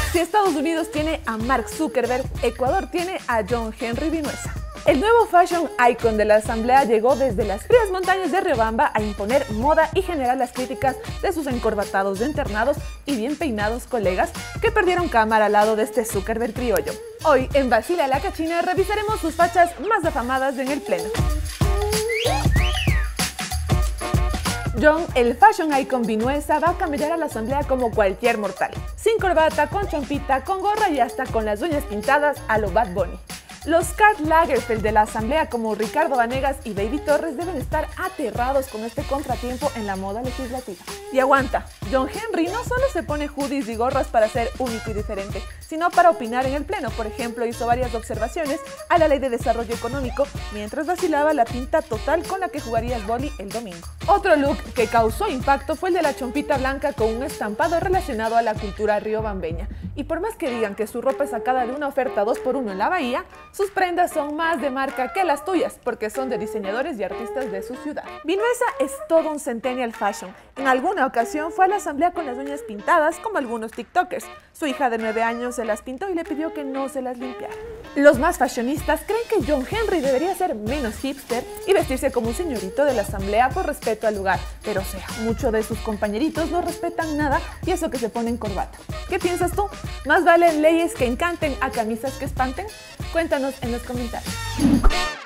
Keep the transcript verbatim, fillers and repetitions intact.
Si Estados Unidos tiene a Mark Zuckerberg, Ecuador tiene a John Henry Vinuesa. El nuevo fashion icon de la Asamblea llegó desde las frías montañas de Riobamba a imponer moda y generar las críticas de sus encorbatados, internados y bien peinados colegas que perdieron cámara al lado de este Zuckerberg criollo. Hoy, en Basile la Cachina, revisaremos sus fachas más afamadas en el pleno. John, el fashion icon Vinuesa, va a camellar a la Asamblea como cualquier mortal. Sin corbata, con chompita, con gorra y hasta con las uñas pintadas a lo Bad Bunny. Los Karl Lagerfeld de la Asamblea como Ricardo Vanegas y Baby Torres deben estar aterrados con este contratiempo en la moda legislativa. Y aguanta, John Henry no solo se pone hoodies y gorras para ser único y diferente, sino para opinar en el pleno. Por ejemplo, hizo varias observaciones a la Ley de Desarrollo Económico mientras vacilaba la pinta total con la que jugaría el vóley el domingo. Otro look que causó impacto fue el de la chompita blanca con un estampado relacionado a la cultura riobambeña. Y por más que digan que su ropa es sacada de una oferta dos por uno en la Bahía, sus prendas son más de marca que las tuyas, porque son de diseñadores y artistas de su ciudad. Vinuesa es todo un centennial fashion. En alguna ocasión fue a la Asamblea con las uñas pintadas, como algunos tiktokers. Su hija de nueve años se las pintó y le pidió que no se las limpiara. Los más fashionistas creen que John Henry debería ser menos hipster y vestirse como un señorito de la Asamblea por respeto al lugar. Pero o sea, muchos de sus compañeritos no respetan nada y eso que se ponen corbata. ¿Qué piensas tú? ¿Más valen leyes que encanten a camisas que espanten? Cuéntanos en los comentarios.